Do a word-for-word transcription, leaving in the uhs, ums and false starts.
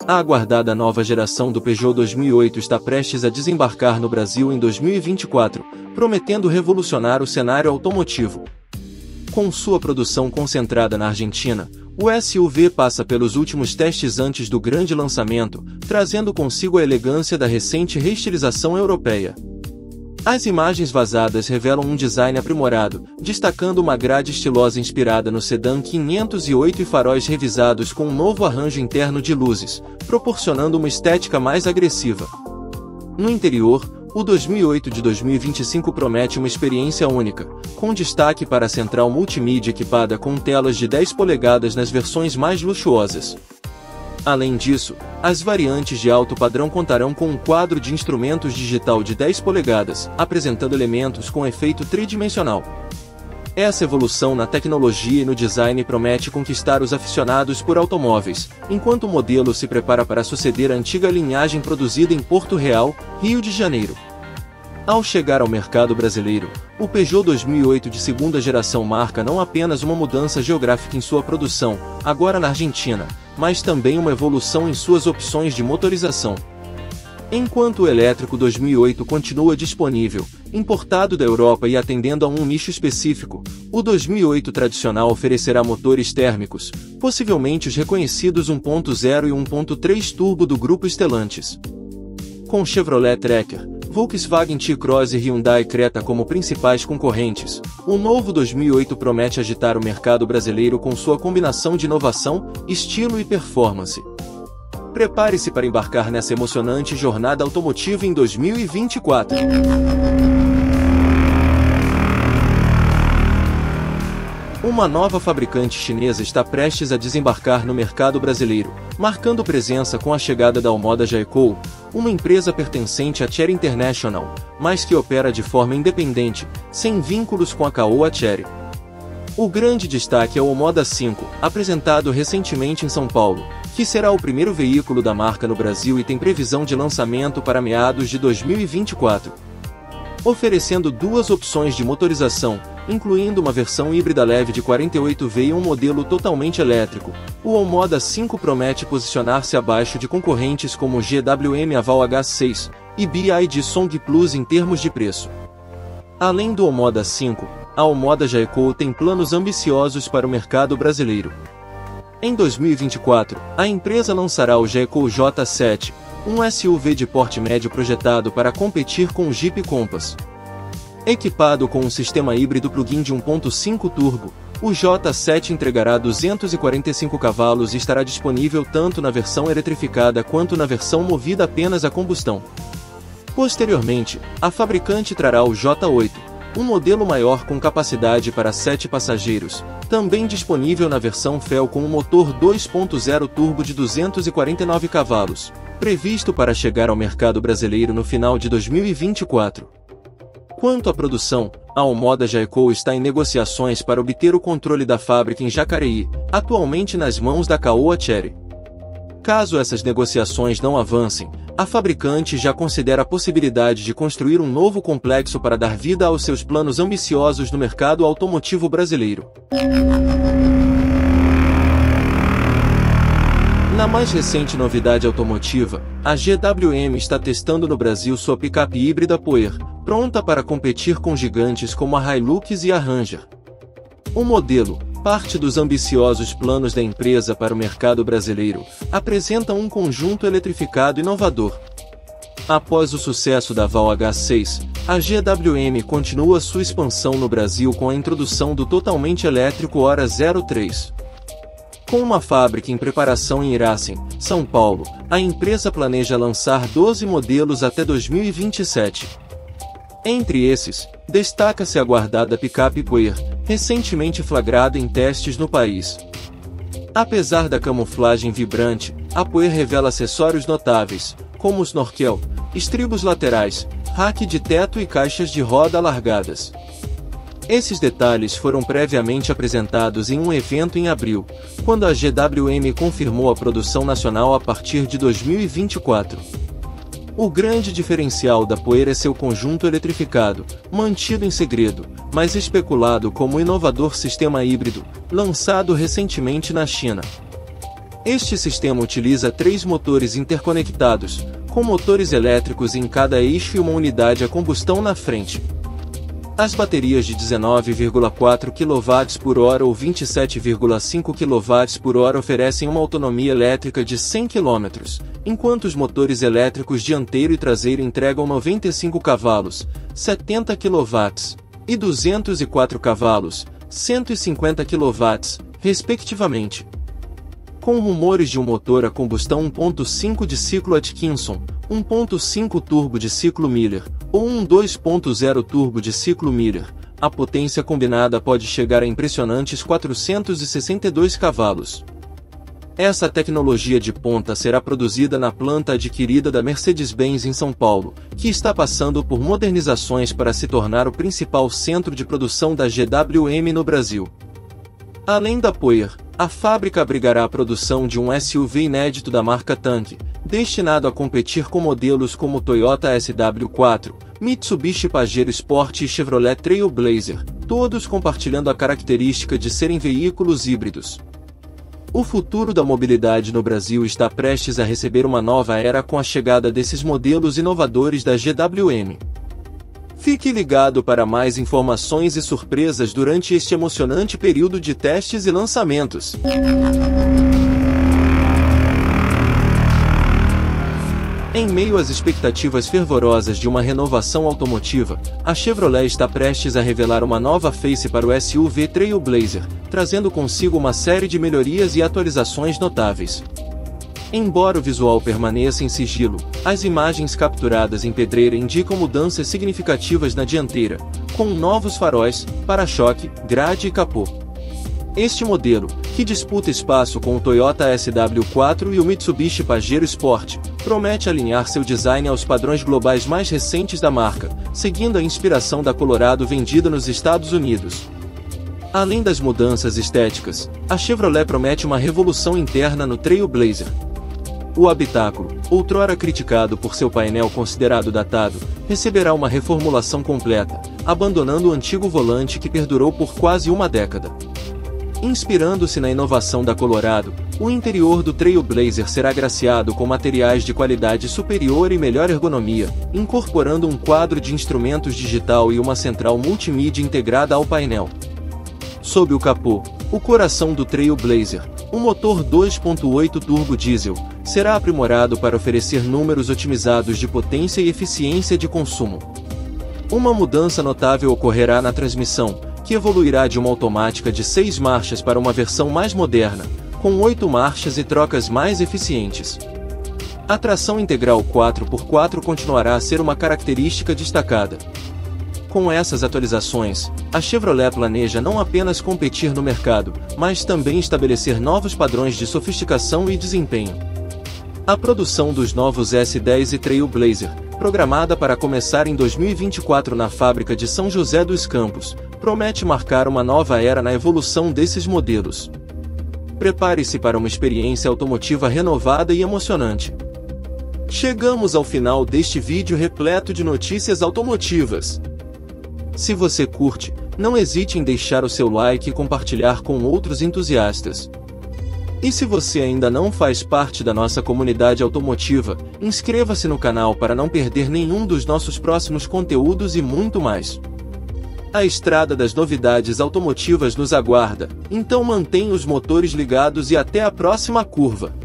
A aguardada nova geração do Peugeot dois mil e oito está prestes a desembarcar no Brasil em dois mil e vinte e quatro, prometendo revolucionar o cenário automotivo. Com sua produção concentrada na Argentina, o S U V passa pelos últimos testes antes do grande lançamento, trazendo consigo a elegância da recente reestilização europeia. As imagens vazadas revelam um design aprimorado, destacando uma grade estilosa inspirada no sedã quinhentos e oito e faróis revisados com um novo arranjo interno de luzes, proporcionando uma estética mais agressiva. No interior, o dois mil e oito de dois mil e vinte e cinco promete uma experiência única, com destaque para a central multimídia equipada com telas de dez polegadas nas versões mais luxuosas. Além disso, as variantes de alto padrão contarão com um quadro de instrumentos digital de dez polegadas, apresentando elementos com efeito tridimensional. Essa evolução na tecnologia e no design promete conquistar os aficionados por automóveis, enquanto o modelo se prepara para suceder a antiga linhagem produzida em Porto Real, Rio de Janeiro. Ao chegar ao mercado brasileiro, o Peugeot dois mil e oito de segunda geração marca não apenas uma mudança geográfica em sua produção, agora na Argentina, mas também uma evolução em suas opções de motorização. Enquanto o elétrico dois mil e oito continua disponível, importado da Europa e atendendo a um nicho específico, o dois mil e oito tradicional oferecerá motores térmicos, possivelmente os reconhecidos um ponto zero e um ponto três turbo do grupo Stellantis. Com Chevrolet Tracker, Volkswagen T-Cross e Hyundai Creta como principais concorrentes, o novo dois mil e oito promete agitar o mercado brasileiro com sua combinação de inovação, estilo e performance. Prepare-se para embarcar nessa emocionante jornada automotiva em dois mil e vinte e quatro. Uma nova fabricante chinesa está prestes a desembarcar no mercado brasileiro, marcando presença com a chegada da Omoda Jaekou, uma empresa pertencente à Chery International, mas que opera de forma independente, sem vínculos com a Caoa Chery. O grande destaque é o Omoda cinco, apresentado recentemente em São Paulo, que será o primeiro veículo da marca no Brasil e tem previsão de lançamento para meados de dois mil e vinte e quatro. Oferecendo duas opções de motorização, incluindo uma versão híbrida leve de quarenta e oito volts e um modelo totalmente elétrico, o Omoda cinco promete posicionar-se abaixo de concorrentes como o G W M Aval H seis e B Y D Song Plus em termos de preço. Além do Omoda cinco, a Omoda Jaekou tem planos ambiciosos para o mercado brasileiro. Em dois mil e vinte e quatro, a empresa lançará o Jaekou J sete, um S U V de porte médio projetado para competir com o Jeep Compass. Equipado com um sistema híbrido plug-in de um ponto cinco turbo, o J sete entregará duzentos e quarenta e cinco cavalos e estará disponível tanto na versão eletrificada quanto na versão movida apenas a combustão. Posteriormente, a fabricante trará o J oito, um modelo maior com capacidade para sete passageiros, também disponível na versão F E L com um motor dois ponto zero turbo de duzentos e quarenta e nove cavalos, previsto para chegar ao mercado brasileiro no final de dois mil e vinte e quatro. Quanto à produção, a Omoda Jaekou está em negociações para obter o controle da fábrica em Jacareí, atualmente nas mãos da Caoa Chery. Caso essas negociações não avancem, a fabricante já considera a possibilidade de construir um novo complexo para dar vida aos seus planos ambiciosos no mercado automotivo brasileiro. Na mais recente novidade automotiva, a G W M está testando no Brasil sua picape híbrida Power, pronta para competir com gigantes como a Hilux e a Ranger. O modelo, parte dos ambiciosos planos da empresa para o mercado brasileiro, apresenta um conjunto eletrificado inovador. Após o sucesso da Aval H seis, a G W M continua sua expansão no Brasil com a introdução do totalmente elétrico Hora zero três. Com uma fábrica em preparação em Iracem, São Paulo, a empresa planeja lançar doze modelos até dois mil e vinte e sete. Entre esses, destaca-se a aguardada picape Power, recentemente flagrada em testes no país. Apesar da camuflagem vibrante, a Power revela acessórios notáveis, como o snorkel, estribos laterais, rack de teto e caixas de roda alargadas. Esses detalhes foram previamente apresentados em um evento em abril, quando a G W M confirmou a produção nacional a partir de dois mil e vinte e quatro. O grande diferencial da Power é seu conjunto eletrificado, mantido em segredo, mas especulado como o inovador sistema híbrido, lançado recentemente na China. Este sistema utiliza três motores interconectados, com motores elétricos em cada eixo e uma unidade a combustão na frente. As baterias de dezenove vírgula quatro quilowatt por hora ou vinte e sete vírgula cinco quilowatt por hora oferecem uma autonomia elétrica de cem quilômetros, enquanto os motores elétricos dianteiro e traseiro entregam noventa e cinco cavalos, setenta quilowatts, e duzentos e quatro cavalos, cento e cinquenta quilowatts, respectivamente. Com rumores de um motor a combustão um ponto cinco de ciclo Atkinson, um ponto cinco turbo de ciclo Miller, ou um dois ponto zero turbo de ciclo Miller, a potência combinada pode chegar a impressionantes quatrocentos e sessenta e dois cavalos. Essa tecnologia de ponta será produzida na planta adquirida da Mercedes-Benz em São Paulo, que está passando por modernizações para se tornar o principal centro de produção da G W M no Brasil. Além da Power, a fábrica abrigará a produção de um S U V inédito da marca Tanque, destinado a competir com modelos como Toyota S W quatro, Mitsubishi Pajero Sport e Chevrolet Trailblazer, todos compartilhando a característica de serem veículos híbridos. O futuro da mobilidade no Brasil está prestes a receber uma nova era com a chegada desses modelos inovadores da G W M. Fique ligado para mais informações e surpresas durante este emocionante período de testes e lançamentos. Em meio às expectativas fervorosas de uma renovação automotiva, a Chevrolet está prestes a revelar uma nova face para o S U V Trailblazer, trazendo consigo uma série de melhorias e atualizações notáveis. Embora o visual permaneça em sigilo, as imagens capturadas em pedreira indicam mudanças significativas na dianteira, com novos faróis, para-choque, grade e capô. Este modelo, que disputa espaço com o Toyota S W quatro e o Mitsubishi Pajero Sport, promete alinhar seu design aos padrões globais mais recentes da marca, seguindo a inspiração da Colorado vendida nos Estados Unidos. Além das mudanças estéticas, a Chevrolet promete uma revolução interna no Trailblazer. O habitáculo, outrora criticado por seu painel considerado datado, receberá uma reformulação completa, abandonando o antigo volante que perdurou por quase uma década. Inspirando-se na inovação da Colorado, o interior do Trailblazer será agraciado com materiais de qualidade superior e melhor ergonomia, incorporando um quadro de instrumentos digital e uma central multimídia integrada ao painel. Sob o capô, o coração do Trailblazer, o motor dois ponto oito turbo diesel, será aprimorado para oferecer números otimizados de potência e eficiência de consumo. Uma mudança notável ocorrerá na transmissão, que evoluirá de uma automática de seis marchas para uma versão mais moderna, com oito marchas e trocas mais eficientes. A tração integral quatro por quatro continuará a ser uma característica destacada. Com essas atualizações, a Chevrolet planeja não apenas competir no mercado, mas também estabelecer novos padrões de sofisticação e desempenho. A produção dos novos S dez e Trailblazer, programada para começar em dois mil e vinte e quatro na fábrica de São José dos Campos, promete marcar uma nova era na evolução desses modelos. Prepare-se para uma experiência automotiva renovada e emocionante. Chegamos ao final deste vídeo repleto de notícias automotivas. Se você curte, não hesite em deixar o seu like e compartilhar com outros entusiastas. E se você ainda não faz parte da nossa comunidade automotiva, inscreva-se no canal para não perder nenhum dos nossos próximos conteúdos e muito mais. A estrada das novidades automotivas nos aguarda, então mantenha os motores ligados e até a próxima curva.